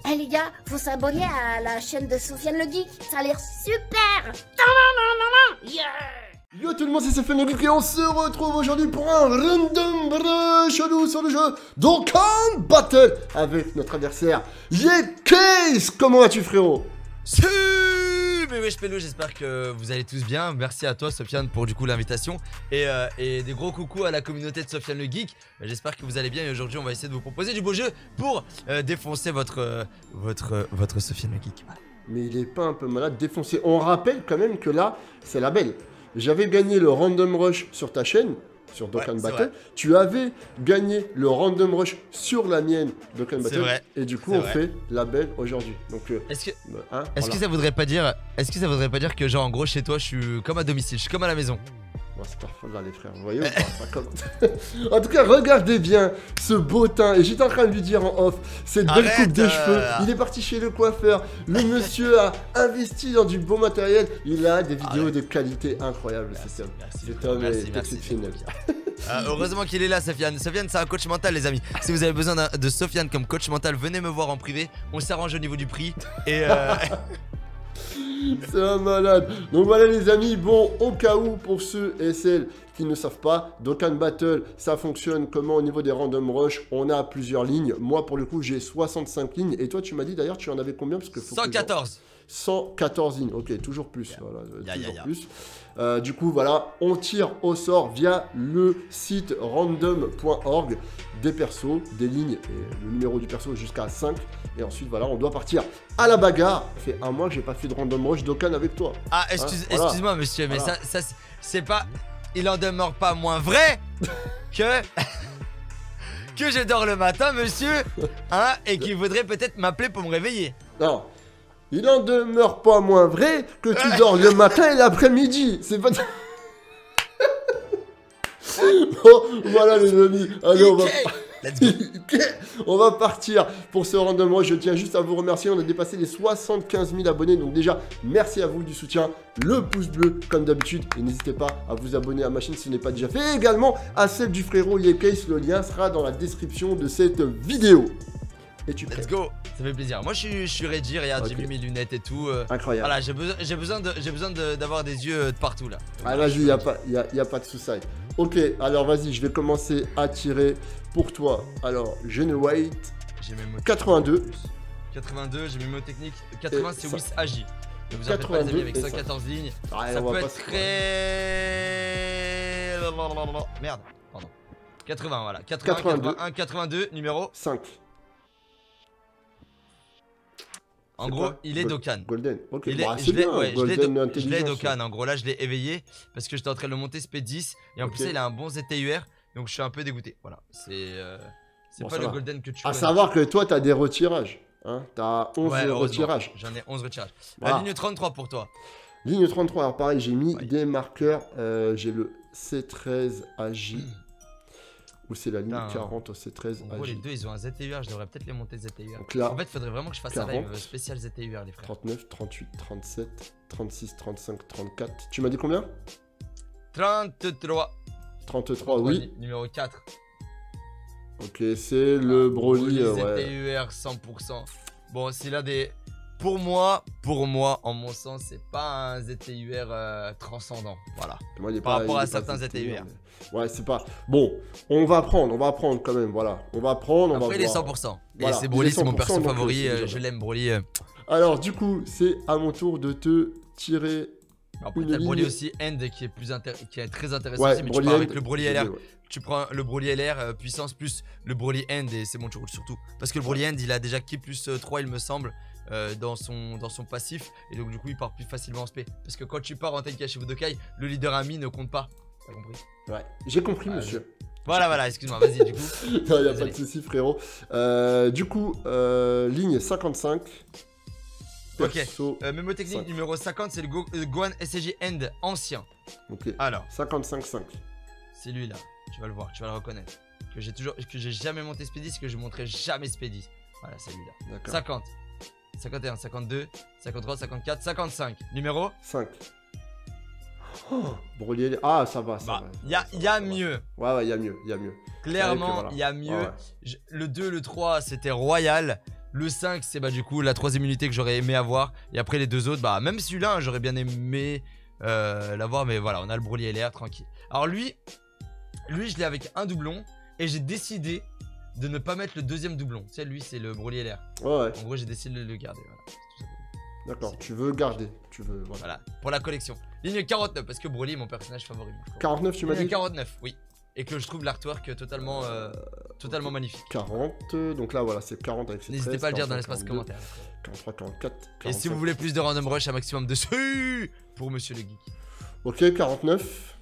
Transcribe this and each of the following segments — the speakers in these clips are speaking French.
Eh les gars, faut s'abonner à la chaîne de Sofiane le Geek, ça a l'air super. Yeah. Yo tout le monde, c'est Sofiane le Geek et on se retrouve aujourd'hui pour un random chelou sur le jeu Dokkan Battle avec notre adversaire Yekase. Comment vas-tu frérot? Mais wesh Pello, j'espère que vous allez tous bien. Merci à toi Sofiane pour du coup l'invitation et des gros coucous à la communauté de Sofiane le Geek. J'espère que vous allez bien et aujourd'hui on va essayer de vous proposer du beau jeu pour défoncer votre Sofiane le Geek. Voilà. Mais il est pas un peu malade, défoncé. On rappelle quand même que là, c'est la belle. J'avais gagné le Random Rush sur ta chaîne, sur Dokkan Battle. Tu avais gagné le Random Rush sur la mienne, Dokkan Battle. Vrai. Et du coup, on fait la belle aujourd'hui. Donc, est-ce voilà. que ça voudrait pas dire, que genre en gros chez toi, je suis comme à domicile, je suis comme à la maison. Bon, c'est parfois là les frères, vous voyez ou pas, comme... En tout cas, regardez bien ce beau teint. Et j'étais en train de lui dire en off, cette belle coupe de cheveux. Il est parti chez le coiffeur. Le monsieur a investi dans du beau matériel. Il a des vidéos de qualité incroyable. Cet homme est exceptionnel. Heureusement qu'il est là, Sofiane. Sofiane, c'est un coach mental, les amis. Si vous avez besoin de Sofiane comme coach mental, venez me voir en privé. On s'arrange au niveau du prix. Et c'est un malade. Donc voilà les amis, bon, au cas où pour ceux et celles qui ne savent pas, Dokkan Battle, ça fonctionne comment au niveau des Random Rush? On a plusieurs lignes. Moi pour le coup j'ai 65 lignes. Et toi tu m'as dit d'ailleurs tu en avais combien? Parce que 114. 114 lignes, ok, toujours plus. Voilà, toujours plus. Du coup, voilà, on tire au sort via le site random.org des persos, des lignes et le numéro du perso jusqu'à 5. Et ensuite, voilà, on doit partir à la bagarre. Ça fait un mois que j'ai pas fait de Random Rush Dokkan avec toi. Ah, excuse-moi, monsieur, mais ça c'est pas. Il en demeure pas moins vrai que. que je dors le matin, monsieur, hein, et qu'il voudrait peut-être m'appeler pour me réveiller. Non. Il en demeure pas moins vrai que tu dors le matin et l'après-midi. C'est pas... Bon, voilà les amis. Allez, on va partir pour ce random rush. Je tiens juste à vous remercier. On a dépassé les 75 000 abonnés. Donc déjà, merci à vous du soutien. Le pouce bleu comme d'habitude. Et n'hésitez pas à vous abonner à ma chaîne si ce n'est pas déjà fait. Et également à celle du frérot Yekase. Le lien sera dans la description de cette vidéo. Et tu Let's go, ça fait plaisir. Moi je suis ready, regarde, j'ai mis mes lunettes et tout. Incroyable. Voilà, j'ai besoin d'avoir des yeux de partout là. Ah vas-y, y a pas de souci. Ok, alors vas-y, je vais commencer à tirer pour toi. Alors, Genewait. J'ai mes mots 82. 82, j'ai mes mots techniques. 80 c'est Whis Agi. Ne vous en faites 82 pas les amis avec 114 lignes. Ça peut être très... Merde, pardon. 80 voilà. 81, 82, numéro 5. En gros, il est Dokkan. Golden, ok. Je l'ai Dokkan. En gros, là, je l'ai éveillé parce que j'étais en train de le monter SP 10. Et en plus, il a un bon ZTUR. Donc, je suis un peu dégoûté. Voilà. C'est pas le Golden que tu à savoir que toi, t'as des retirages. Hein, t'as 11 retirages. J'en ai 11 retirages. Voilà. La ligne 33 pour toi. Ligne 33. Alors, pareil, j'ai mis des marqueurs. J'ai le C13 AJ. Ou c'est la ligne 40 au C13 En gros, les deux, ils ont un ZTUR. Je devrais peut-être les monter ZTUR. Donc là, en fait, il faudrait vraiment que je fasse 40, un live spécial ZTUR, les frères. 39, 38, 37, 36, 35, 34. Tu m'as dit combien? 33. 33, oui. Numéro 4. Ok, c'est le Broly. ZTUR 100%. Bon, s'il a des. Pour moi, en mon sens, c'est pas un ZTUR transcendant. Voilà. Moi, par rapport à certains ZTUR. Ouais, c'est pas. Bon, on va prendre quand même. Voilà. On va prendre. Après, il est 100%. Voilà. Et c'est Broly, c'est mon perso favori. Je l'aime, Broly. Alors, du coup, c'est à mon tour de te tirer. Après, t'as le Broly aussi End qui est très intéressant aussi. Mais tu prends avec le Broly LR. Tu prends le Broly LR puissance plus le Broly End et c'est bon, tu roules surtout. Parce que le Broly End, il a déjà ki plus 3, il me semble. Dans son passif et donc du coup il part plus facilement en SP parce que quand tu pars en Tenkaichi Budokai le leader ami ne compte pas. T'as compris? Ouais, j'ai compris monsieur. Voilà, excuse-moi, vas-y du coup. Non, y'a pas de soucis frérot. Du coup, ligne 55. Perso ok, mémo technique numéro 50, c'est le Gohan SCG End ancien. Ok, alors 55-5. c'est lui là, tu vas le voir, tu vas le reconnaître. Que j'ai jamais monté SP10, que je montrerai jamais SP10. Voilà, c'est lui là. 50, 51, 52, 53, 54, 55. Numéro 5. Oh, Broly. Ah, ça va, ça va. Il y a mieux. Ouais, il y a mieux, Clairement, il y a mieux. Le 2, le 3, c'était royal. Le 5, c'est bah du coup la 3ème unité que j'aurais aimé avoir. Et après les 2 autres, bah même celui-là, hein, j'aurais bien aimé l'avoir. Mais voilà, on a le Broly LR, tranquille. Alors lui, je l'ai avec un doublon. Et j'ai décidé de ne pas mettre le 2ème doublon. Tu sais, lui, c'est le Broly LR. Ouais. En gros, j'ai décidé de le garder. Voilà. D'accord, tu veux garder. Tu veux, voilà, pour la collection. Ligne 49, parce que Broly est mon personnage favori. 49, tu m'as dit 49, oui. Et que je trouve l'artwork totalement, totalement magnifique. 40, donc là, voilà, c'est 40 avec ses 13. N'hésitez pas à le dire dans l'espace commentaire. 43, 44, 45. Et si vous voulez plus de random rush, un maximum dessus pour Monsieur le Geek. Ok, 49.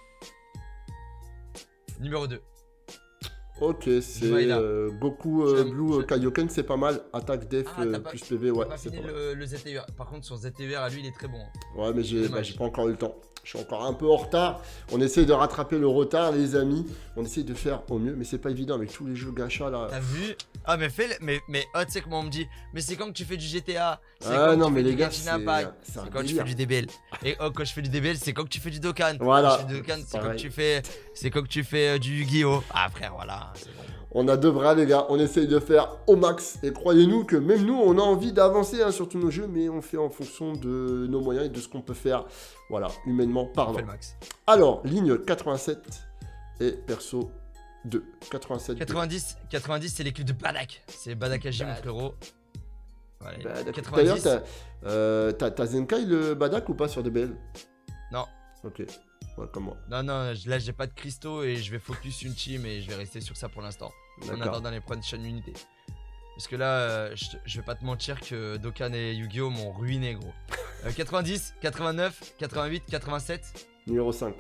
Numéro 2. Ok, c'est Goku Blue Kaioken, c'est pas mal. Attaque Def plus PV, ouais. C'est pas fini le ZTUR. Par contre, son ZTUR à lui, il est très bon. Ouais, mais j'ai pas encore eu le temps. Je suis encore un peu en retard. On essaye de rattraper le retard, les amis. On essaye de faire au mieux, mais c'est pas évident avec tous les jeux gacha là. T'as vu? Ah, mais fais mais oh, tu sais comment on me dit? Mais c'est quand que tu fais du GTA. Ah non, mais les gars, c'est quand tu fais du DBL. Et oh, quand je fais du DBL, c'est quand que tu fais du Dokkan. Voilà. Quand je fais du Dokkan, c'est quand tu fais du Yu-Gi-Oh! Ah, frère, voilà. C'est bon. On a 2 bras, les gars. On essaye de faire au max. Et croyez-nous que même nous, on a envie d'avancer sur tous nos jeux, mais on fait en fonction de nos moyens et de ce qu'on peut faire. Voilà, humainement parlant. On fait le max. Alors, ligne 87 et perso 2. 87. 90, c'est l'équipe de Badak. C'est Badak Aji, mon frérot. Voilà. 90. D'ailleurs, t'as Zenkai le Badak ou pas sur DBL? Non. Ok. Ouais, comme moi. Non, là j'ai pas de cristaux et je vais focus une team et je vais rester sur ça pour l'instant. En attendant les prochaines unités. Parce que là, je vais pas te mentir que Dokkan et Yu-Gi-Oh! M'ont ruiné, gros. 90, 89, 88, 87. Numéro 5.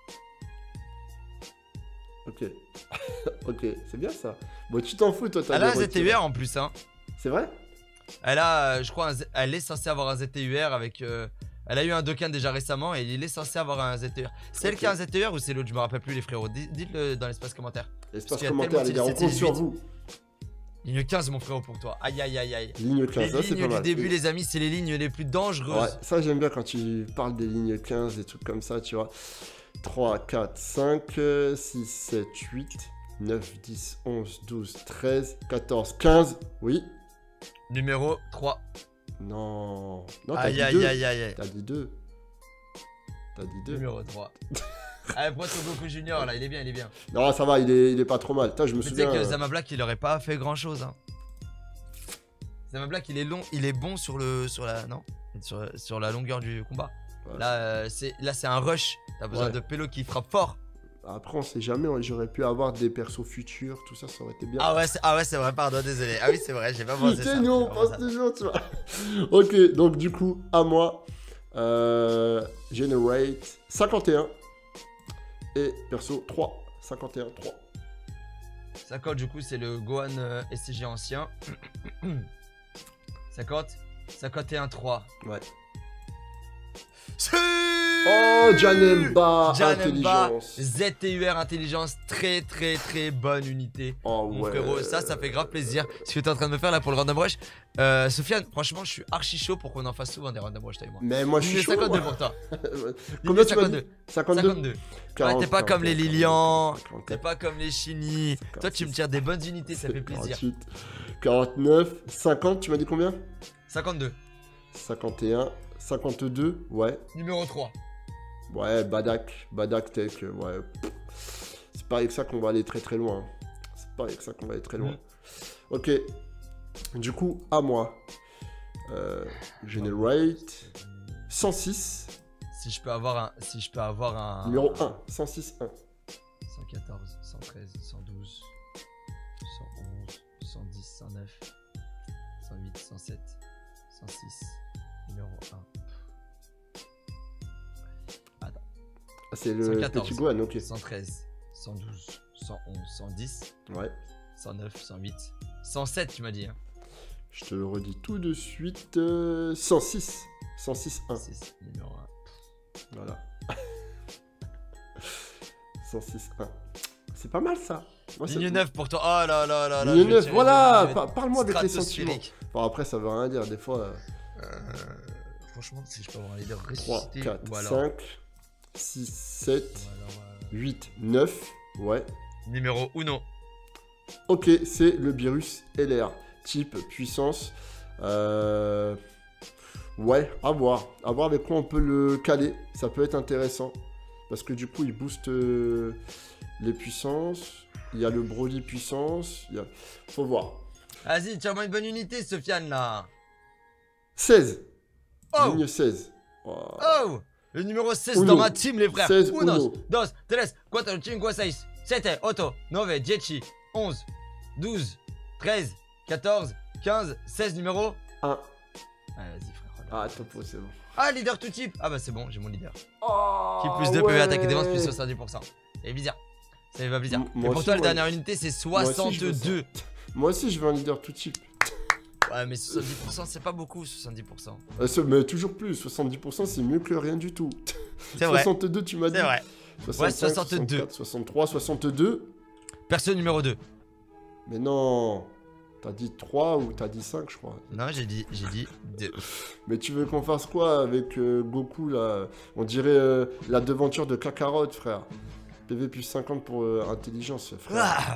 Ok. Ok, c'est bien ça. Bon, tu t'en fous, toi, t'as elle a un ZTUR en plus, hein. C'est vrai? Elle a, je crois, elle est censée avoir un ZTUR avec. Elle a eu un Dokkan déjà récemment et il est censé avoir un ZTUR. C'est elle qui a un ZTUR ou c'est l'autre? Je me rappelle plus, les frérots. Dites-le dans l'espace commentaire. L'espace commentaire, les gars, on compte sur vous. Ligne 15, mon frérot, pour toi. Aïe, aïe, aïe, aïe. Ligne 15, les lignes du début, les amis, c'est les lignes les plus dangereuses. Ouais, ça, j'aime bien quand tu parles des lignes 15, des trucs comme ça, tu vois. 3, 4, 5, 6, 7, 8, 9, 10, 11, 12, 13, 14, 15. Oui. Numéro 3. Non, aïe, aïe, aïe, aïe. T'as dit 2. Numéro 3. Allez, prends ton Goku Junior là, il est bien. Non, ça va, il est pas trop mal. Je me souviens. Tu sais que Zamablack, il aurait pas fait grand chose. Hein. Zamablack, il est bon sur la longueur du combat. Ouais. Là, c'est un rush. T'as besoin de Pélo qui frappe fort. Après, on sait jamais, j'aurais pu avoir des persos futurs, tout ça, ça aurait été bien. Ah ouais, c'est vrai, pardon, désolé. Ah oui, c'est vrai, j'ai pas pensé ça. Nous, on pense toujours, tu vois. Ok, donc du coup, à moi, Generate 51 et perso 3, 51, 3. 50, du coup, c'est le Gohan SCG ancien. 50, 51, 3. Ouais. Oh, Janemba, intelligence. ZTUR intelligence, très bonne unité. Oh mon ouais. frérot, ça fait grave plaisir. Ce que tu es en train de me faire là pour le random rush. Sofiane, franchement, je suis archi chaud pour qu'on en fasse souvent des random rush avec moi. Mais moi, je suis chaud. 52 pour toi. Combien tu 52. 52. 40, ouais, t'es pas comme les Lilian, t'es pas comme les Shini. Toi, tu me tires des bonnes unités, ça fait plaisir. 48, 49, 50, tu m'as dit combien? 52. 51, 52, ouais. Numéro 3. Ouais, Badak Tech, ouais. C'est pas avec ça qu'on va aller très loin. Ok. Du coup, à moi. Generate 106. Si je peux avoir un... Numéro 1, 106, 1. 114, 113, 112, 111, 110, 109, 108, 107, 106. Numéro 1. Attends. Ah, c'est le 114, petit Gohan, ok. 113, 112, 111, 110. Ouais. 109, 108, 107, tu m'as dit. Hein. Je te le redis tout de suite. 106. 106, 1. 106, numéro 1. Voilà. 106, 1. C'est pas mal ça. Moi, ligne 9 pour toi. Oh là là là là. Ligne 9, voilà. Parle-moi avec les sentiments. Bon, après, ça veut rien dire. Des fois. Franchement, si je peux avoir les leaders 3, 4, 5, 6, 7, 8, 9. Ouais. Numéro 1. Ok, c'est le Beerus LR. type, puissance. Ouais, à voir. À voir avec quoi on peut le caler. Ça peut être intéressant. Parce que du coup, il booste les puissances. Il y a le Broly puissance. Faut voir. Vas-y, tiens-moi une bonne unité, Sofiane, là. 16. Oh. Ligne 16. Oh, oh. Le numéro 16 dans ma team, les frères. 16, 1, 2, 3, 4, 5, 6, 7, 8, 9, 10, 11, 12, 13, 14, 15, 16 numéro 1. Ah, vas-y, frère. Ah, topo, c'est bon. Ah, leader tout type. Ah, bah, c'est bon, j'ai mon leader. Oh, Qui plus 2 PV attaque et défense, plus 70%. Et bizarre. Ça va plaisir. Et pour toi, la dernière unité, c'est 62. Moi aussi, je veux un leader tout type. Ouais, mais 70%, c'est pas beaucoup, 70%. Mais toujours plus, 70%, c'est mieux que rien du tout. C'est vrai. 62, tu m'as dit. C'est vrai. 65, ouais, 62. 64, 63, 62. Perso numéro 2. Mais non. T'as dit 3 ou t'as dit 5, je crois. Non, j'ai dit 2. Mais tu veux qu'on fasse quoi avec Goku, là? On dirait la devanture de Kakarot, frère. PV plus 50 pour intelligence, frère.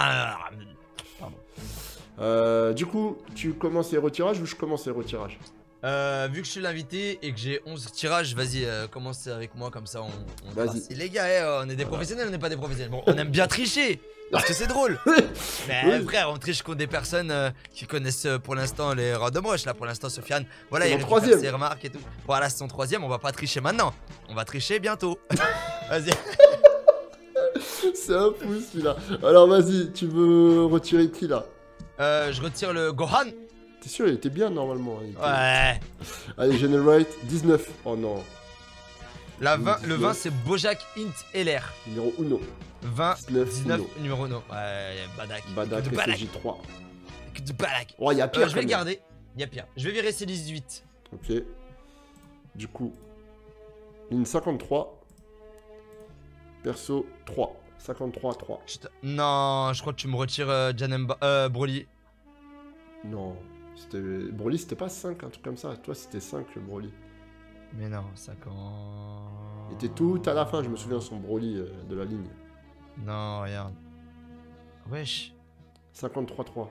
Pardon. Du coup, tu commences les retirages ou je commence les retirages? Vu que je suis l'invité et que j'ai 11 tirages, vas-y, commence avec moi, comme ça on vas-y. Les gars, on est des professionnels, on n'est pas des professionnels. Bon, on aime bien tricher, parce que c'est drôle. Mais oui. Frère, on triche contre des personnes qui connaissent pour l'instant les random rush. Là, pour l'instant, Sofiane, voilà, il récupère ses remarques et tout. Voilà, c'est son troisième, on va pas tricher maintenant. On va tricher bientôt. Vas-y. C'est un fou celui-là. Alors vas-y, tu veux retirer qui là? Je retire le Gohan. T'es sûr, il était bien normalement. Ouais. Allez, Generate 19. Oh non. Le 20, c'est Bojack Int LR. Numéro 1. 20, 19, numéro 1. Ouais, Badak. Badak, SJ3. Que de Badak. Oh, il y a pire. Je vais le garder. Il y a pire. Je vais virer ces 18. Ok. Du coup, ligne 53. Perso 3. 53, 3. Non, je crois que tu me retires Janemba. Broly. Non. Broly, c'était pas 5, un truc comme ça. Toi, c'était 5, Broly. Mais non, 50. Il était tout à la fin, je me souviens, son Broly de la ligne. Non, regarde. Wesh. 53, 3.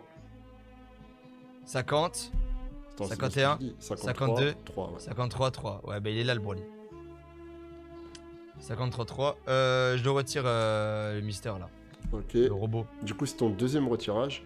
50. Attends, 51. 52. 3, ouais. 53, 3. Ouais, bah il est là le Broly. 53, 3. Je le retire le mystère là. Ok. Le robot. Du coup, c'est ton deuxième retirage.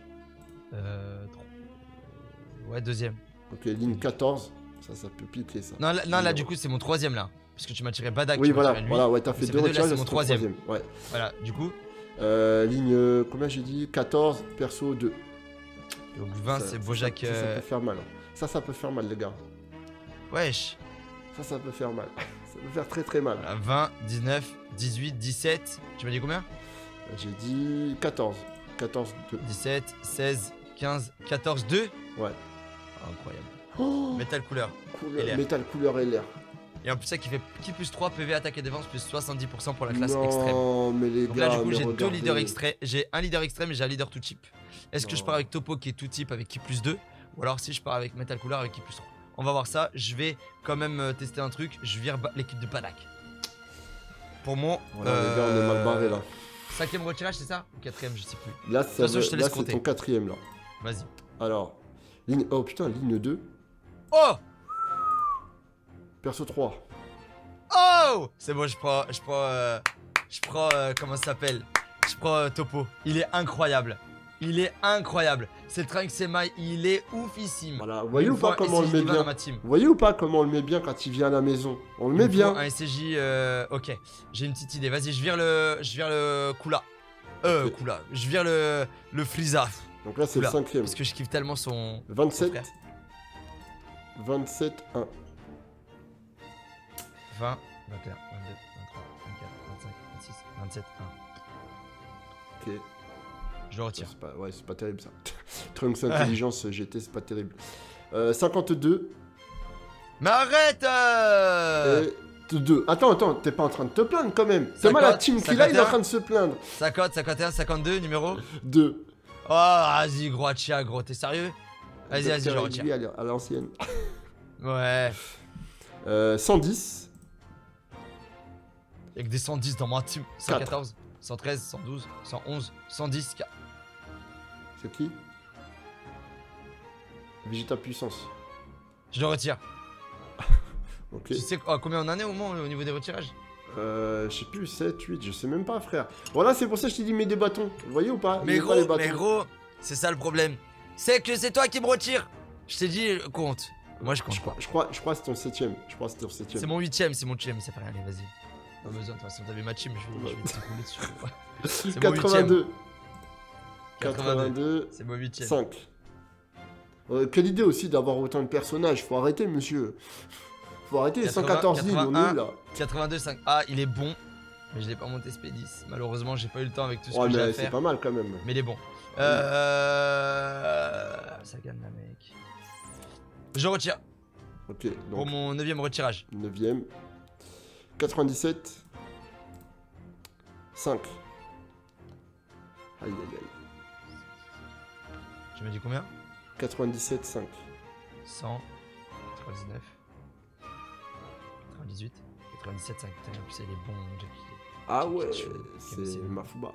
Ouais, deuxième. Ok, ligne 14. Ça peut piquer ça. Non, là du coup, c'est mon troisième là. Parce que tu m'as tiré Badak. Oui, voilà, ouais, t'as fait 2 retirages. C'est mon troisième. Ouais. Voilà, du coup. Ligne, combien j'ai dit? 14, perso 2. Donc 20, c'est Bojack. Ça peut faire mal. Ça peut faire mal, les gars. Wesh. Ça peut faire mal. Ça peut faire très très mal. Voilà, 20, 19, 18, 17. Tu m'as dit combien? J'ai dit 14. 14, 2. 17, 16, 15, 14, 2. Ouais. Incroyable. Oh, Métal couleur. Métal couleur LR. Et en plus ça qui fait qui plus 3 PV attaque et défense plus 70% pour la classe non, extrême. Non mais les donc gars, là du coup j'ai regardez. 2 leaders extrêmes. J'ai un leader extrême et j'ai un leader tout type. Est-ce que je pars avec Topo qui est tout type avec qui plus 2? Ou alors si je pars avec Métal couleur avec qui plus 3? On va voir ça. Je vais quand même tester un truc. Je vire l'équipe de Badak. Pour mon... Voilà, les gars, on est mal barré là. 5ème retirage c'est ça? Ou 4ème je sais plus. Là c'est ton 4ème là. Vas-y. Alors, ligne... Oh putain, ligne 2. Oh! Perso 3. Oh! C'est bon, je prends comment ça s'appelle? Je prends Topo. Il est incroyable. Il est incroyable. C'est le Trunks Semaille, il est oufissime. Voilà, vous voyez ou pas comment on le met bien? Vous voyez ou pas comment on le met bien quand il vient à la maison? On le met bien. Un SCJ, ok. J'ai une petite idée. Vas-y, je vire le Kula. Kula. Je vire le Frieza. Donc là, c'est le 5ème. Parce que je kiffe tellement son. 27. 27, 1. 20, 21, 22, 23, 24, 25, 26, 27, 1. Ok. Je le retire. Ouais, c'est pas terrible ça. Trunks Intelligence GT, c'est pas terrible. 52. Mais arrête 2. Attends, t'es pas en train de te plaindre quand même. C'est moi la team qu'il a, il est en train de se plaindre. 50, 51, 52, numéro 2. Oh, vas-y, gros, Achia, gros, t'es sérieux? Vas-y, je le retire. À l'ancienne. Ouais. 110. Y'a que des 110 dans ma team. 114, 113, 112, 111, 110. C'est qui? Vegeta puissance. Je le retire. Ok. Tu sais combien on en est au moment au niveau des retirages? Je sais plus, 7, 8, je sais même pas, frère. Voilà, c'est pour ça que je t'ai dit, mets des bâtons. Vous voyez ou pas? Mais gros, c'est ça le problème. C'est que c'est toi qui me retire. Je t'ai dit, compte. Moi, je compte. Je crois que c'est ton 7ème. C'est mon 8ème, c'est mon 8ème, ça fait rien, allez, vas-y. Pas besoin, de toute façon, t'avais ma team, je vais te rouler dessus. 82. 82. C'est mon 8ème. 5. Quelle idée aussi d'avoir autant de personnages. Faut arrêter, monsieur. Faut arrêter, 114 lignes, on est là. 82, 5. Ah, il est bon. Mais je l'ai pas monté SP10. Malheureusement, j'ai pas eu le temps avec tout ce que j'ai à faire. C'est pas mal quand même. Mais il est bon. Ça gagne là, mec. Je retire. Ok, donc. Pour mon 9ème retirage. 9ème. 97. 5. Aïe aïe aïe. Tu m'as dit combien? 97, 5. 100. 99. 98. 97, 5. Putain, en plus, il est bon. Ah ouais, c'est Mafuba.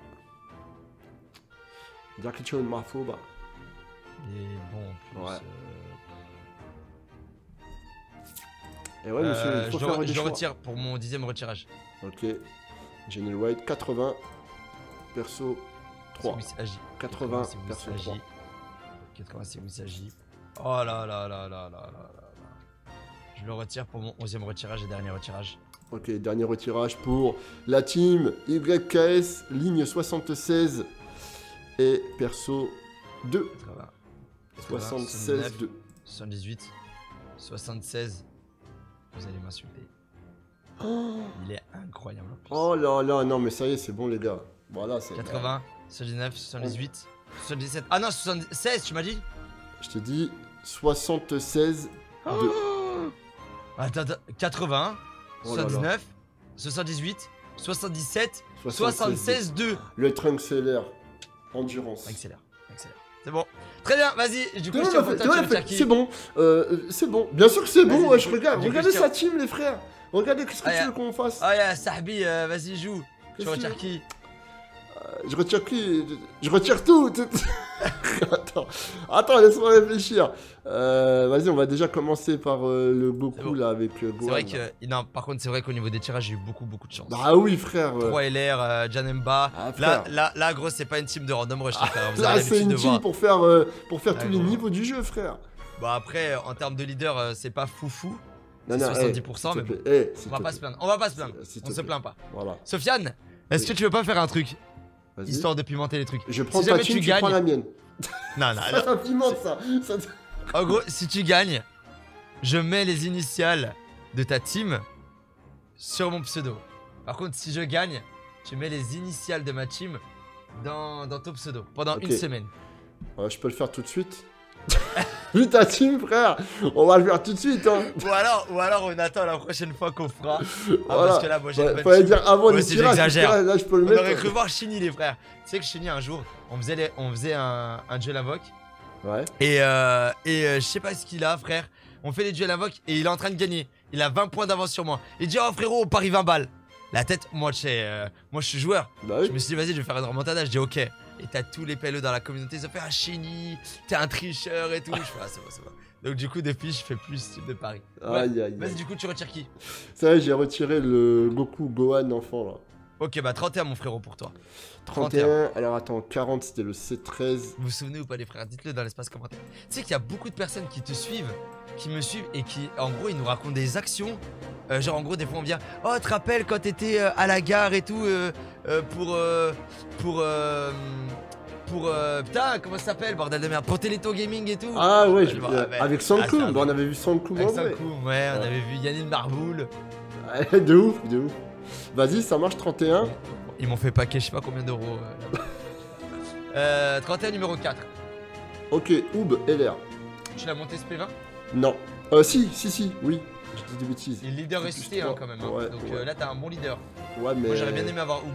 Jakichon Mafuba. Il est bon en plus. Ouais. Et ouais, monsieur, il faut faire des je choix. retire pour mon 10ème retirage. Ok. General White, 80. Perso 3. 80, perso 3. 80, c'est Usagi. Oh là là là là là là là. Je le retire pour mon 11ème retirage et dernier retirage. Ok, dernier retirage pour la team YKS, ligne 76 et perso 2. 80, 76, 2. 78, 76. Vous allez m'insulter. Oh. Il est incroyable en plus. Oh là là, non mais ça y est, c'est bon les gars. Voilà, c'est 80, 79, 78, 77. Ah non, 76, tu m'as dit? Je t'ai dit 76, 2. Attends, 80, Oh 79, 78, 77, 76, 2. Le trunk seller, endurance. Accélère, accélère. C'est bon. Très bien, vas-y. Du coup, c'est bon. C'est bon. Bien sûr que c'est bon. Ouais, je regarde. Regardez sa team, les frères. Regardez ce que tu veux qu'on fasse. Ah, yeah, Sahbi, vas-y, joue. Tu retires qui? Je retire qui? Je retire tout. Attends, laisse-moi réfléchir. Vas-y, on va déjà commencer par le Goku là avec Gohan. C'est vrai que non, par contre, c'est vrai qu'au niveau des tirages, j'ai eu beaucoup de chance. Ah oui, frère. 3 LR, Janemba. Là, gros, c'est pas une team de random rush, frère. Là, c'est une team pour faire tous les niveaux du jeu, frère. Bon, après, en termes de leader, c'est pas foufou. Non, c'est 70%, mais bon. On va pas se plaindre. On va pas se plaindre. On se plaint pas. Voilà. Sofiane, est-ce que tu veux pas faire un truc? Histoire de pimenter les trucs. Je prends ta team, tu prends la mienne. Non. Ça pimente ça. En gros, si tu gagnes, je mets les initiales de ta team sur mon pseudo. Par contre, si je gagne, tu mets les initiales de ma team dans ton pseudo pendant une semaine. Je peux le faire tout de suite. Vu ta team, frère, on va le faire tout de suite. Hein. Ou alors on attend la prochaine fois qu'on fera. Voilà. Parce que là, moi j'ai une fallait dire avant les tirages. Là, je peux le mettre. On aurait cru voir Chini, les frères. Tu sais que Chini, un jour, on faisait un duel invoque. Ouais. Et je sais pas ce qu'il a, frère. On fait les duels invoques et il est en train de gagner. Il a 20 points d'avance sur moi. Il dit, oh frérot, on parie 20 balles. La tête, moi je suis joueur. Bah oui. Je me suis dit, vas-y, je vais faire une remontada. Je dis, ok. Et t'as tous les PLE dans la communauté, ils ont fait ah Chini, t'es un tricheur et tout. Je fais ah c'est bon. Donc du coup depuis je fais plus ce type de pari. Aïe. Vas-y, du coup tu retires qui? C'est vrai, j'ai retiré le Goku Gohan enfant là. Ok, bah 31 mon frérot pour toi. 31, alors attends, 40 c'était le C13. Vous vous souvenez ou pas les frères? Dites-le dans l'espace commentaire. Tu sais qu'il y a beaucoup de personnes qui te suivent, qui me suivent et qui en gros ils nous racontent des actions. Genre en gros des fois on vient, oh tu te rappelles quand t'étais à la gare et tout putain comment ça s'appelle bordel de merde, pour Téléto Gaming et tout. Ah ouais, avec Sanku, on avait vu Sanku avec Sanku, ouais, on avait vu Yannick Marboul. Ouais, de ouf. Vas-y, ça marche 31. Ils m'ont fait paquet je sais pas combien d'euros. 31 numéro 4. Ok, Oub LR. Tu l'as monté SP20? Non. Si, oui. Je dis des bêtises. Il est leader ressuscité hein, quand même. Hein. Ouais, donc là t'as un bon leader. Ouais, mais. Moi j'aurais bien aimé avoir Oub.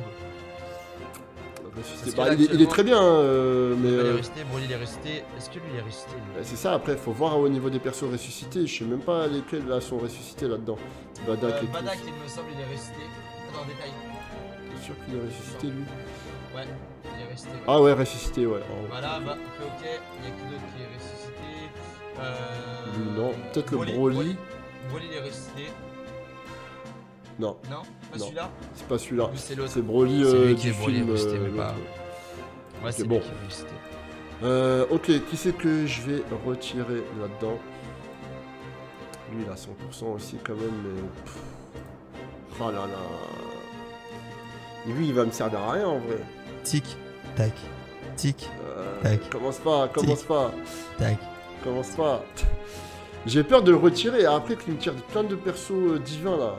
Il est très bien, mais. Il est ressuscité, Broly il est ressuscité. Est-ce que lui il est ressuscité C'est ça, après faut voir au niveau des persos ressuscités. Je sais même pas lesquels là sont ressuscités là-dedans. Badak et tout. Badak il me semble il est ressuscité. Attends, en détail. T'es sûr qu'il est ressuscité lui? Ouais, il est ressuscité. Ouais. Ah ouais, ressuscité, ouais. Voilà, bah ok, il y a qui d'autre qui est ressuscité? Non, peut-être le Broly. Broly, il est ressuscité. Non. Non, pas celui-là. C'est pas celui-là. C'est l'autre. C'est Broly du film. Ouais, c'est bon. lui qui est ressuscité. Ok, qui c'est que je vais retirer là-dedans? Lui, il a 100% aussi quand même, mais... Oh là là... Et lui, il va me servir à rien en vrai. Tic, tac, tic, tac. Commence pas, commence pas. Tac. Commence pas. J'ai peur de le retirer, après qu'il me tire plein de persos divins là.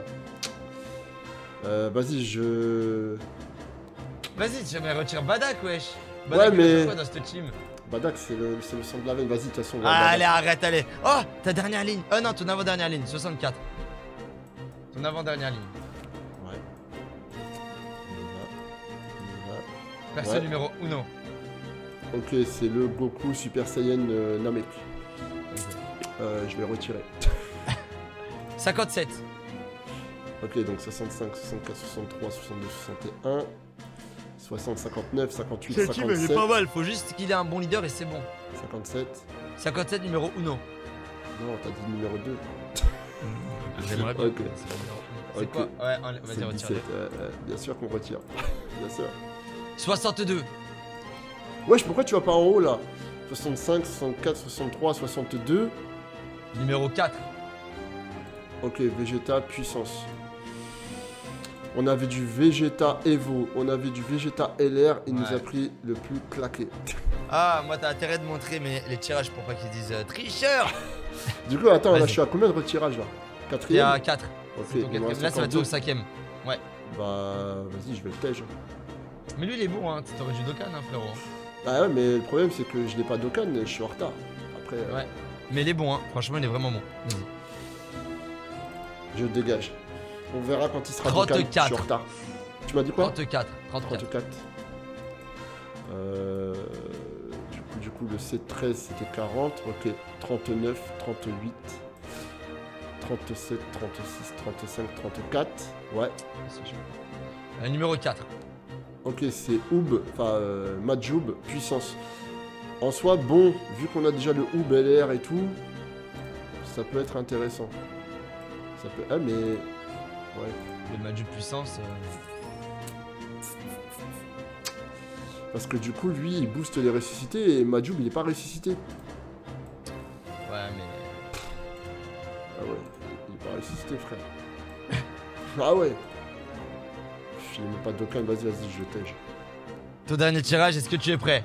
Vas-y, Vas-y, tu me retires Badak, wesh. Badak, ouais, mais... quoi dans cette team? Badak, c'est le sang de la veine, vas-y, de toute façon. Allez, arrête, allez. Oh, ta dernière ligne. Oh non, ton avant-dernière ligne, 64. Ton avant-dernière ligne. Ouais. Perso numéro 1. Ok, c'est le Goku Super Saiyan Namek. Je vais retirer. 57. Ok, donc 65, 64, 63, 62, 61, 60, 59, 58, 57. Il est pas mal, faut juste qu'il ait un bon leader et c'est bon. 57. 57 numéro 1. Non, t'as dit numéro 2. J'aimerais bien. Ok. C'est quoi? Ouais, vas-y, retire. Bien sûr qu'on retire. Bien sûr. 62. Wesh, pourquoi tu vas pas en haut là? 65, 64, 63, 62. Numéro 4. Ok, Vegeta puissance. On avait du Vegeta Evo, on avait du Vegeta LR, il nous a pris le plus claqué. Ah, moi t'as intérêt de montrer les tirages pour pas qu'ils disent tricheur. Du coup, attends, là je suis à combien de retirages là? 4ème? Il y a 4. Ok, là ça va être au 5ème. Ouais. Bah, vas-y, je vais le tège. Mais lui il est bon, hein. T'aurais du Dokkan, hein, frérot. Bah ouais, mais le problème c'est que je n'ai pas Dokkan, je suis en retard. Après. Ouais. Mais il est bon, hein. Franchement, il est vraiment bon. Vas-y. Je dégage. On verra quand il sera 34. Dokkan, je suis en retard. Tu m'as dit quoi? 34. 34. Du coup, le C13 c'était 40. Ok, 39, 38, 37, 36, 35, 34. Ouais. Numéro 4. Ok, c'est Oub, enfin Majoub, puissance. En soi, bon, vu qu'on a déjà le Oub LR et tout, ça peut être intéressant. Ça peut... Ah, mais... Ouais. Le Majoub puissance... Parce que du coup, lui, il booste les ressuscités et Majoub, il est pas ressuscité. Ouais, mais... Ah ouais, il est pas ressuscité, frère. Ah ouais. Je n'ai pas de Dokkan, vas-y, je tège. Ton dernier tirage, est-ce que tu es prêt?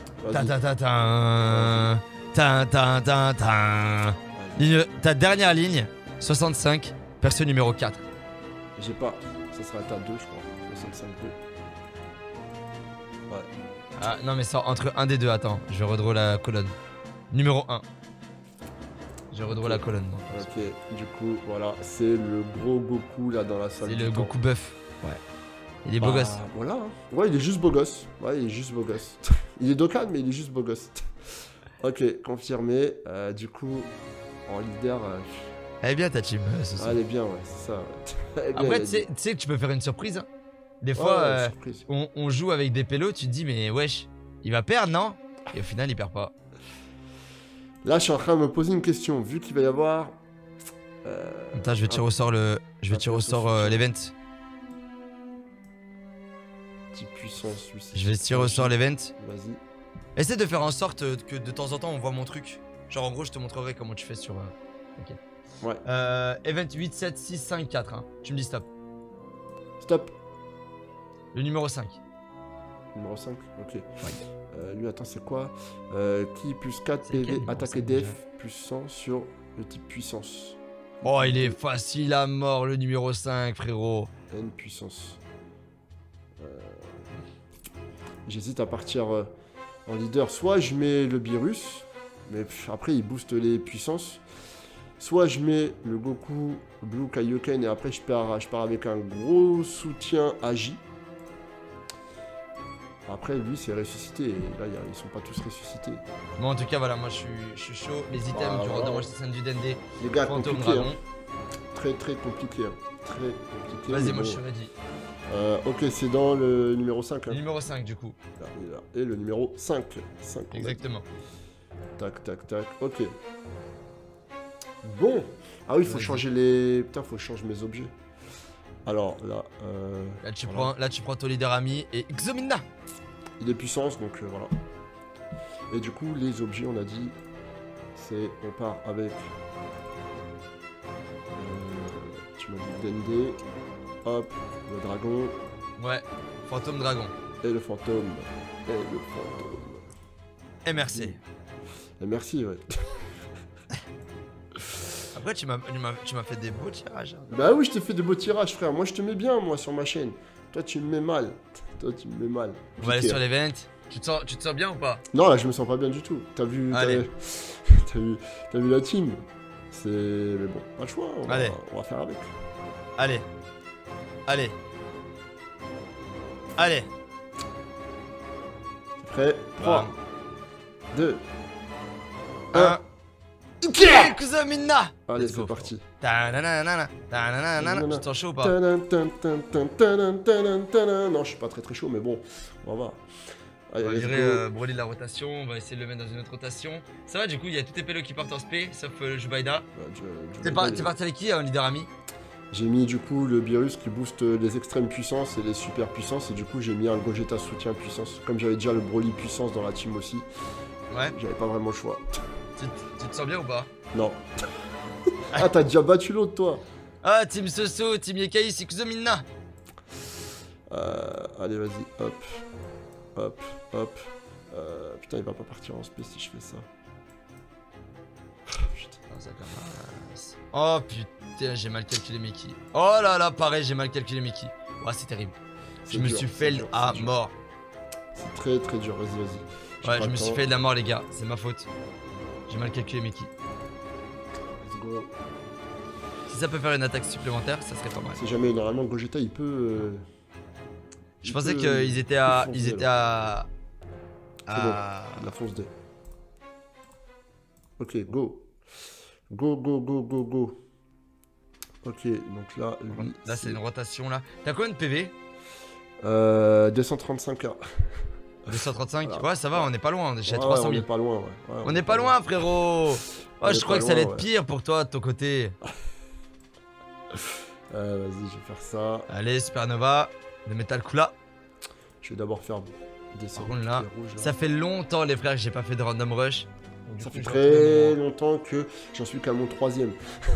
Ta dernière ligne, 65, perso numéro 4. J'ai pas, ça sera ta 2 je crois, 65 2. Ouais. Ah non mais ça entre un des deux, attends, je vais redraw la colonne. Numéro 1. Je redraw la colonne. Donc. Ok, du coup, voilà, c'est le gros Goku là dans la salle. C'est le Goku buff. Ouais. Il est beau gosse. Voilà. Hein. Ouais, il est juste beau gosse. Ouais, il est juste beau gosse. Il est Dokkan, mais il est juste beau gosse. Ok, confirmé. Du coup, en leader. Elle est bien ta team ce soir. Elle est bien, ouais, c'est ça. Ouais. Bien, après, tu sais que tu peux faire une surprise. Hein. Des fois, on joue avec des pélos, tu te dis, mais wesh, il va perdre, non? Et au final, il perd pas. Là, je suis en train de me poser une question. Vu qu'il va y avoir. Attends, je vais tirer au sort l'event. Puissance, je vais tirer au sort l'event. Vas-y. Essaie de faire en sorte que de temps en temps on voit mon truc. Genre en gros je te montrerai comment tu fais sur... Ok. Ouais. Event 8, 7, 6, 5, 4. Hein. Tu me dis stop. Stop. Le numéro 5. Numéro 5, ok. Ouais. Lui attends c'est quoi qui plus 4 PV, attaque et def, plus 100 sur le type puissance. Oh il est facile à mort le numéro 5 frérot. N puissance. J'hésite à partir en leader. Soit je mets le Beerus, mais après il booste les puissances. Soit je mets le Goku Blue Kaioken et après je pars avec un gros soutien Agi. Après lui c'est ressuscité et là ils sont pas tous ressuscités. Bon en tout cas voilà moi je suis chaud. Les items du Random Watch du Dende. Les gars compliqué. Hein. Très compliqué. Hein. Très compliqué. Vas-y moi je suis ready. Ok, c'est dans le numéro 5. Hein. Le numéro 5 du coup. Là, et le numéro 5. Exactement. Tac. Ok. Bon. Ah oui, il faut changer les... Putain, faut changer mes objets. Alors, là... Là, tu prends ton leader ami et Xomina. Il est puissance, donc voilà. Et du coup, les objets, on a dit... C'est... On part avec... tu m'as dit Dende. Hop, le dragon. Ouais, fantôme dragon. Et le fantôme. Et le fantôme. Et merci. Et merci, ouais. Après, tu m'as fait des beaux tirages. Hein. Bah oui, je t'ai fait de beaux tirages, frère. Moi, je te mets bien, moi, sur ma chaîne. Toi, tu me mets mal. Toi, tu me mets mal. On va aller sur l'event. Tu te sens bien ou pas? Non, là, je me sens pas bien du tout. T'as vu, t'as vu la team. C'est... Mais bon, pas le choix. On va faire avec. Allez. Allez. Allez. Prêt? 3, 2, 1. Xomina. Allez, c'est parti. Tu te sens chaud ou pas? Non, je suis pas très chaud, mais bon, on va voir. Allez, on va virer Broly de la rotation, on va essayer de le mettre dans une autre rotation. Ça va, du coup, il y a tous tes pélos qui partent en spé, sauf Jubaida. T'es parti avec qui en leader ami? J'ai mis du coup le Beerus qui booste les extrêmes puissances et les super puissances, et du coup j'ai mis un Gogeta soutien puissance. Comme j'avais déjà le Broly puissance dans la team aussi, ouais, j'avais pas vraiment le choix. Tu te sens bien ou pas? Non. Ah, t'as déjà battu l'autre, toi. Ah, Team Soso, Team Yekai, c'est Xomina. Allez, vas-y, hop. Hop, hop. Putain, il va pas partir en space si je fais ça. Putain. Oh putain, j'ai mal calculé mes ki. Oh là là, pareil, j'ai mal calculé mes ki. Ouais, c'est terrible. Je me suis fait à mort. C'est très très dur, vas-y. Ouais, je me suis fait de la mort, les gars, c'est ma faute. J'ai mal calculé mes ki. Let's go. Si ça peut faire une attaque supplémentaire, ça serait pas mal. C'est jamais, normalement, Gogeta il peut. Je pensais qu'ils étaient à. Bon, la fonce D. Ok, go. Go, go, go, go, go. Ok, donc là... Lui, là, c'est une rotation, là. T'as combien de PV? 235k. 235 voilà. Ouais, ça va, on est pas loin. J'ai 300 000. On est pas loin, ouais. On est pas loin, frérot. Oh, je crois que ça allait être pire pour toi, de ton côté. Vas-y, je vais faire ça. Allez, Supernova. De Metal Kula. Je vais d'abord faire des secondes là. Ça fait longtemps, les frères, que j'ai pas fait de random rush. Ça fait très longtemps que j'en suis qu'à mon 3ème.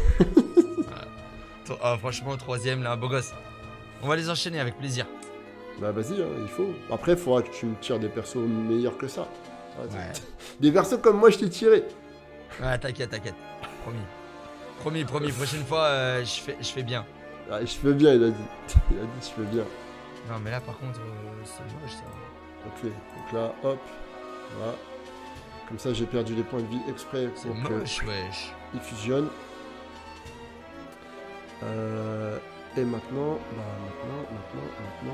Franchement, 3ème, là, beau gosse. On va les enchaîner avec plaisir. Bah vas-y, hein, il faut. Après, il faudra que tu me tires des persos meilleurs que ça. Ouais. Des persos comme moi, je t'ai tiré. Ouais, t'inquiète. Promis. Prochaine fois, je fais bien. Ah, je fais bien, il a dit. Il a dit, je fais bien. Non, mais là, par contre, c'est moche, ça. Ok, donc là, hop. Voilà. Comme ça, j'ai perdu les points de vie exprès pour c'est moche, wesh. Il fusionne. Et maintenant, maintenant.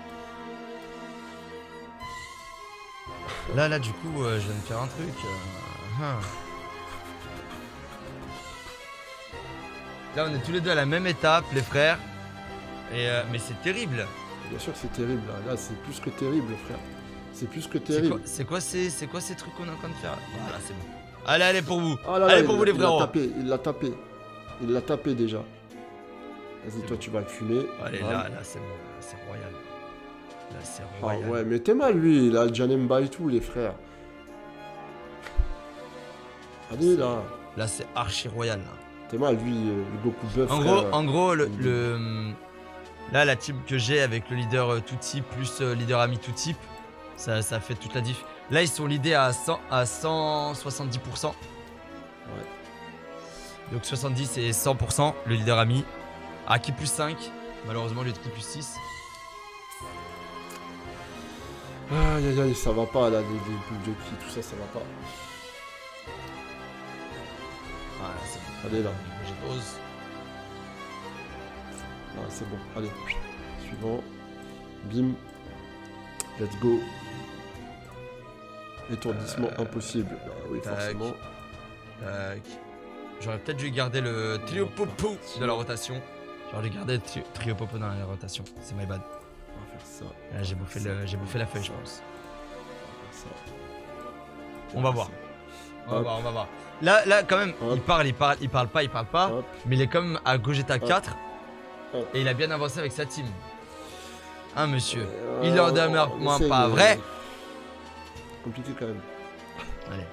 Là, du coup, je viens de faire un truc. Là, on est tous les deux à la même étape, les frères. Mais c'est terrible. Bien sûr que c'est terrible. Là, c'est plus que terrible, frère. C'est plus que terrible. C'est quoi ces trucs qu'on est en train de faire? Voilà, c'est bon. Allez, pour vous. Oh là allez, là, pour vous, les frérots. Il l'a tapé déjà. Vas-y, toi, tu vas le fumer. Allez, là, c'est bon. Là, c'est royal. Là, c'est royal. Ah ouais, mais t'es mal, lui. Il a le Janemba et tout, les frères. Allez, là. Là, c'est archi royal, là. T'es mal, lui, le Goku buff. En gros, là, la team que j'ai avec le leader tout type plus leader ami tout type, ça fait toute la diff. Là, ils sont leadés à 170%. Ouais. Donc 70 et 100%, le leader ami. À qui plus 5, malheureusement, lui de qui plus 6. Aïe, ça va pas, là, les boules de qui, tout ça, ça va pas. Voilà, c'est bon. Allez, là. J'ose. Ah, c'est bon, allez. Suivant. Bim. Let's go. Étourdissement impossible. Bah, oui, forcément. J'aurais peut-être dû garder le trio popo de la rotation. J'aurais dû garder le trio popo dans la rotation. C'est my bad. On va faire ça. J'ai bouffé la feuille, je pense. On va faire ça. On va voir. On va voir. Là, quand même, Hop. il parle pas. Hop. Mais il est comme à Gogeta 4. Hop. Et il a bien avancé avec sa team. Hein, monsieur. Euh, Il en demeure on moins essaye, pas vrai. Compliqué quand même. Allez.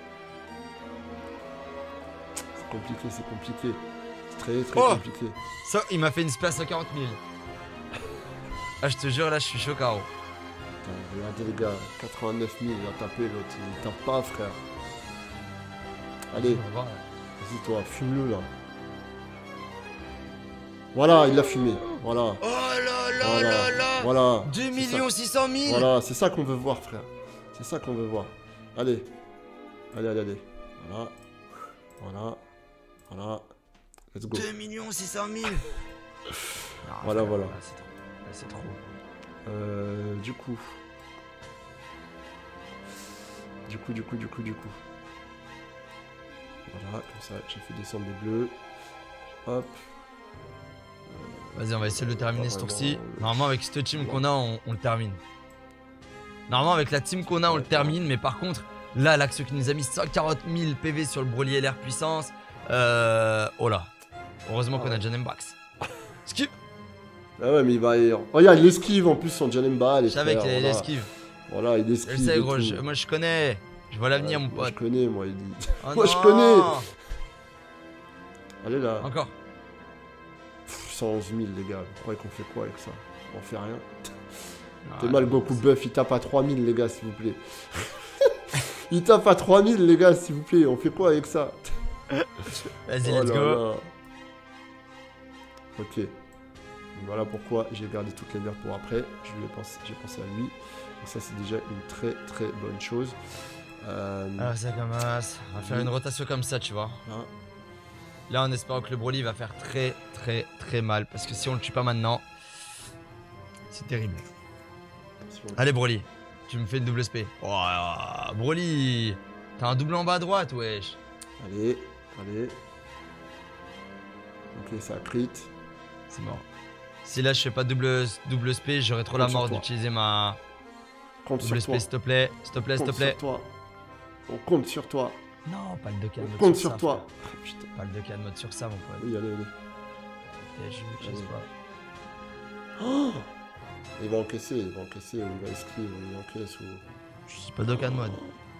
C'est compliqué. C'est très Oh. compliqué. Ça, il m'a fait une splash à 40 000. Ah, je te jure, là, je suis chaud, Caro. Putain, regardez les gars, 89 000, il a tapé l'autre, il tape pas frère. Allez, On va voir, là. vas-y toi, fume-le là. Voilà, il l'a fumé, voilà. Oh là là Voilà, là là. voilà. 2 600 000. Voilà, c'est ça qu'on veut voir frère. C'est ça qu'on veut voir. Allez. Allez. Voilà. Let's go. 2 600 000. Non, Voilà, frère, voilà. là, c'est trop. Du coup. Voilà, comme ça, j'ai fait descendre les bleus. Hop. Vas-y, on va essayer de le terminer Pas ce vraiment, tour-ci. Normalement, avec cette team qu'on a, on le termine. Normalement, avec la team qu'on a, on le termine. Mais par contre, là, l'Axe qui nous a mis 140 000 PV sur le Broly LR puissance. Oh là. Heureusement qu'on a John Mbax. Skip. Ah ouais, mais il va y... Regarde, il esquive en plus son Janemba. Je savais qu'il allait l'esquive. Voilà, il Je esquive. le sais, et gros. tout. Moi, je connais. Je vois l'avenir, mon Moi, pote. je connais, moi, il dit. Oh Moi, je non. connais. Allez là. Encore. 111 000, les gars. Vous croyez qu'on fait quoi avec ça? On fait rien. T'es Ouais. mal, Goku Buff, il tape à 3000, les gars, s'il vous plaît. Il tape à 3000, les gars, s'il vous plaît. On fait quoi avec ça? Vas-y, Oh let's là go. là. Ok. Voilà pourquoi j'ai gardé toutes les mères pour après. J'ai pensé à lui. Et ça, c'est déjà une très bonne chose. Alors ça commence. On va faire une rotation comme ça, tu vois. Là. Là, en espérant que le Broly va faire très mal. Parce que si on le tue pas maintenant, c'est terrible. Attention. Allez, Broly, tu me fais une double SP. Oh, Broly, t'as un double en bas à droite, wesh. Allez. Ok, ça crit. C'est mort. Si là je fais pas double SP, j'aurais trop la Compte sur mort toi. d'utiliser ma Compte double sur toi. SP, s'il te plaît. S'il te plaît. Compte sur toi. On compte sur toi. Non, pas le Dokkan On mode compte sur sur ça, toi. frère. Ah, putain. Pas le Dokkan mode sur ça, mon pote. Oui, allez. Je sais Allez. pas. Oh, il va encaisser, ou il va esquiver, ou il encaisse, ou... C'est pas Dokkan mode.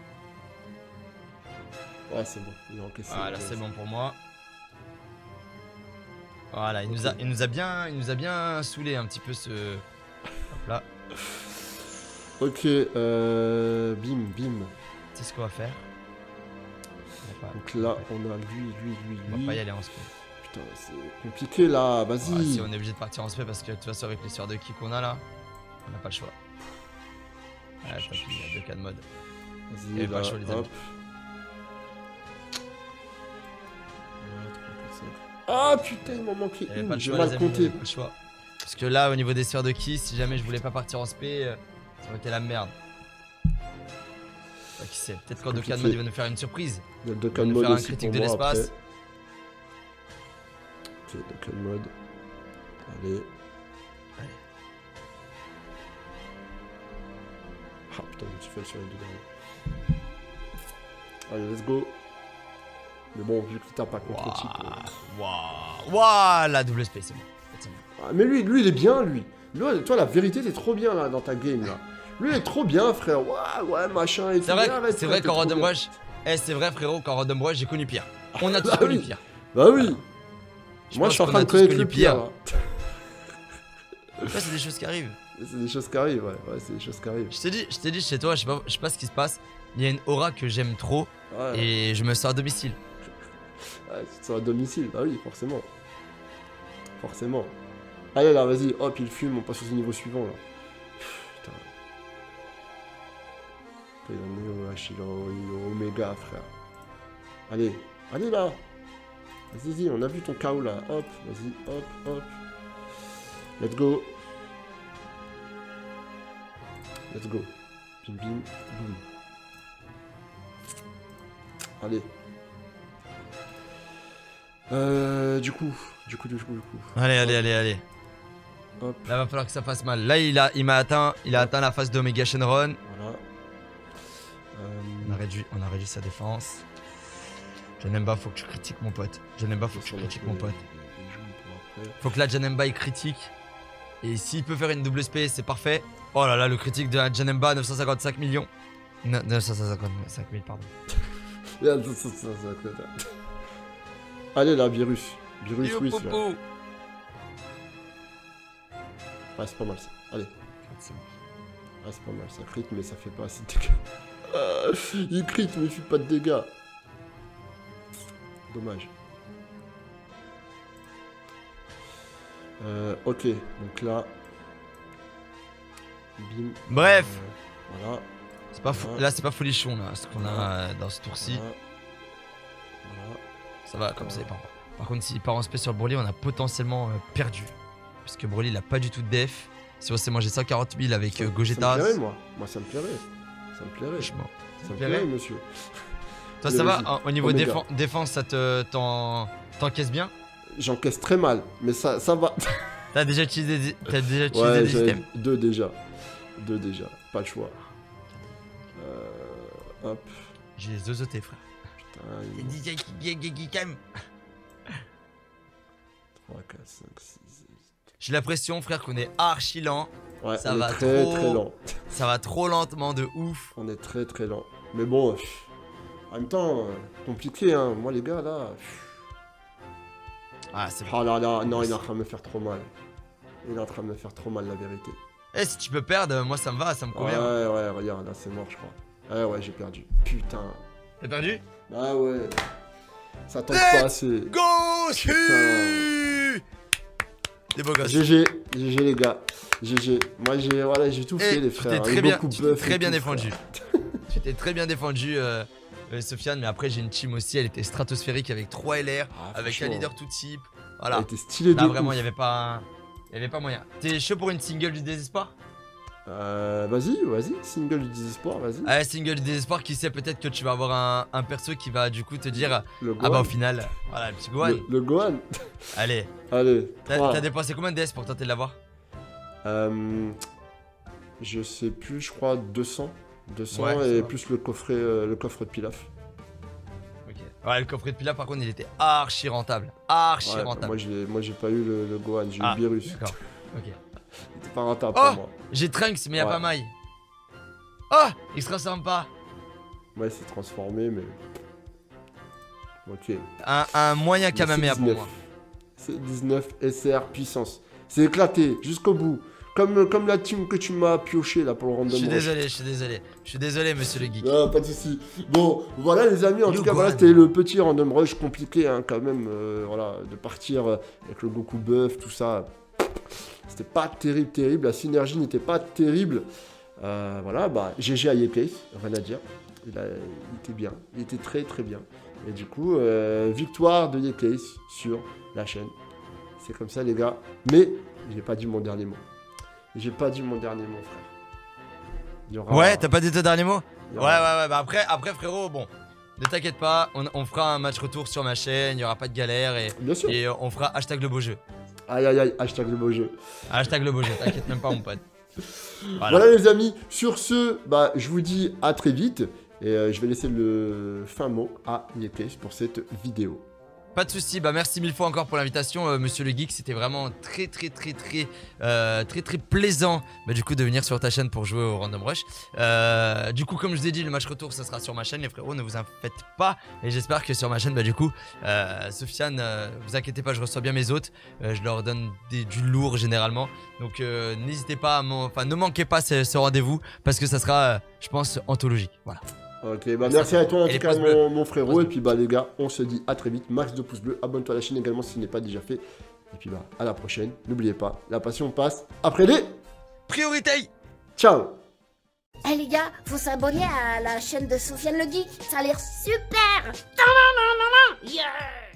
Ouais, c'est bon, il a encaissé. Voilà, c'est bon pour moi. Voilà, il nous a bien saoulé un petit peu ce. Hop là, Ok, bim. c'est ce qu'on va faire. Donc là, on a lui. On va pas y aller en spé. Putain, c'est compliqué là, Ouais, vas-y. si on est obligé de partir en spé parce que de toute façon avec les sorts de ki qu'on a là, on n'a pas le choix. Ouais, tant pis, il y a Dokkan mode. Il y Vas-y, avait pas là, le choix, les amis. hop. Ouais, 3, 4, 5. Ah putain, il m'en manquait Il y avait pas une, le j'ai choix, les mal amis, il y compté. avait pas le choix. Parce que là, au niveau des sphères de ki, si jamais je voulais pas partir en spé, ça aurait été la merde. Qui sait, peut-être quand compliqué. Dokkan mode il va nous faire une surprise. Il y a le Il va Dokkan nous mode faire un aussi critique pour de moi après. l'espace. Ok, Dokkan mode. Allez. Ah putain, je me suis fait sur les deux derniers. Allez, let's go. Mais bon, vu qu'il tape pas contre type. Waouh, la double SP, c'est bon. C'est bon. Ah, mais lui, il est bien, lui. Lui, toi, la vérité, t'es trop bien là dans ta game là. Lui, il est trop bien, frère. Ouais, machin et tout. C'est vrai, Arrête, c'est frère, vrai t'es qu'en trop Random bien. Rush, c'est vrai frérot qu'en Random Rush j'ai connu pire. On a tous Bah connu oui. pire. Bah oui. Moi, pense je suis en qu'on train a de tous connaître connu le pire. pire. Là. Ouais, c'est des choses qui arrivent. C'est des choses qui arrivent, ouais, c'est des choses qui arrivent. Je t'ai dit chez toi, je sais pas ce qui se passe. Il y a une aura que j'aime trop Ouais, et je me sors à domicile. ouais, tu te sens à domicile, bah oui, forcément. Forcément. Allez là, vas-y, hop, il fume, on passe au niveau suivant là. Putain. Il est au Omega, frère. Allez là. Vas-y, on a vu ton KO là. Hop, vas-y, hop. Let's go. Bim, boum. Allez. Du coup. Allez. Hop, Là va falloir que ça fasse mal. Là il m'a atteint la phase d'Omega Shenron. voilà. On a réduit sa défense. Janemba, faut que tu critiques mon pote. Janemba, faut que tu critiques mon pote. Faut que la Janemba il critique. Et s'il peut faire une double SP, c'est parfait. Oh là là, le critique de la Janemba, 955 millions. 955 000, pardon. Allez là, virus. Virus, oui, là. Ouais, c'est pas mal ça. Allez. Ah, c'est pas mal, ça crit, mais ça fait pas assez de dégâts. Il crit, mais il fait pas de dégâts. Dommage. Ok, donc là. Bim. Bref. Voilà. C'est pas fou. Là, c'est pas folichon, là, ce qu'on a dans ce tour-ci. Voilà. Ça va, comme ça, il part pas. Par contre, s'il part en spé sur Broly, on a potentiellement perdu. Puisque Broly, il a pas du tout de def. Si on s'est mangé 140 000 avec Gogeta. Ça me plairait, moi. Moi, ça me plairait. Ça me plairait. Ça me plairait, monsieur. Toi, ça va? Au niveau défense, ça t'encaisse bien? J'encaisse très mal, mais ça va. T'as déjà utilisé des systèmes? Deux déjà. Pas le choix. Hop. J'ai zozoté, frère. Putain. DJ Cam. 3, 4, 5, 6. J'ai l'impression, frère, qu'on est archi lent. Ouais, ça va très lent. Ça va trop lentement de ouf. On est très lent. Mais bon, en même temps, compliqué, hein. Moi, les gars, là. Ah, c'est bon. Oh là là, non, il est en train de me faire trop mal. Il est en train de me faire trop mal, la vérité. Eh, si tu peux perdre, moi, ça me va, ça me convient. Ouais, regarde, là, c'est mort, je crois. Ouais, j'ai perdu. Putain. T'as perdu? Ah ouais. Ça tente pas assez. Go! Des beaux gosses. GG les gars. GG. Moi j'ai tout fait les frères. Tu t'es très bien défendu. Tu t'es très bien défendu Sofiane, mais après j'ai une team aussi, elle était stratosphérique avec 3 LR, avec un leader tout type. Voilà. Elle était stylée de là vraiment il y avait pas moyen. T'es chaud pour une single du désespoir? Vas-y, single du désespoir, vas-y. Ouais, single du désespoir, qui sait, peut-être que tu vas avoir un perso qui va du coup te dire ah bah au final, voilà le petit Gohan. Le Gohan. Allez. T'as dépensé combien de DS pour tenter de l'avoir? Je sais plus, je crois 200 ouais, et plus le coffret de Pilaf. Ok. Ouais, le coffret de Pilaf par contre il était archi rentable. Rentable. Moi j'ai pas eu le Gohan, j'ai eu le virus. D'accord. Ok. C'était pas rentable pour moi. J'ai Trunks, mais y'a pas maille. Oh, il se transforme pas. Ouais, c'est transformé, mais. Ok. Un moyen Kamehameha pour moi. C'est 19 SR puissance. C'est éclaté jusqu'au bout. Comme la team que tu m'as pioché là pour le random. Je suis désolé, monsieur le geek. Non, pas de soucis. Bon, voilà les amis, en tout cas, voilà, c'était le petit random rush compliqué, hein, quand même. Voilà, de partir avec le Goku buff, tout ça. C'était pas terrible, la synergie n'était pas terrible. Voilà, bah GG à Yecase, rien à dire. Il était bien, il était très bien. Et du coup, victoire de Yecase sur la chaîne. C'est comme ça les gars. Mais j'ai pas dit mon dernier mot. Frère. Ouais, t'as pas dit ton dernier mot? Ouais, bah après frérot, bon. Ne t'inquiète pas, on fera un match retour sur ma chaîne, il y aura pas de galère et on fera hashtag le beau jeu. Aïe, hashtag le beau jeu. Hashtag le beau jeu, t'inquiète même pas mon pote. Voilà les amis, sur ce, bah, je vous dis à très vite. Et je vais laisser le fin mot à Yecase pour cette vidéo. Pas de soucis, bah merci mille fois encore pour l'invitation monsieur le geek, c'était vraiment très plaisant du coup de venir sur ta chaîne pour jouer au Random Rush. Du coup comme je vous ai dit, le match retour ça sera sur ma chaîne les frérots, ne vous en faites pas, et j'espère que sur ma chaîne du coup Sofiane, vous inquiétez pas, je reçois bien mes hôtes, je leur donne du lourd généralement, donc n'hésitez pas, ne manquez pas ce rendez-vous parce que ça sera je pense anthologique, voilà. Ok, bah merci à toi en tout cas mon frérot, et puis bah les gars, on se dit à très vite, max de pouces bleus, abonne-toi à la chaîne également si ce n'est pas déjà fait, et puis bah à la prochaine, n'oubliez pas, la passion passe après les priorités. Ciao. Eh les gars, faut s'abonner à la chaîne de Sofiane le Geek, ça a l'air super. Yeah.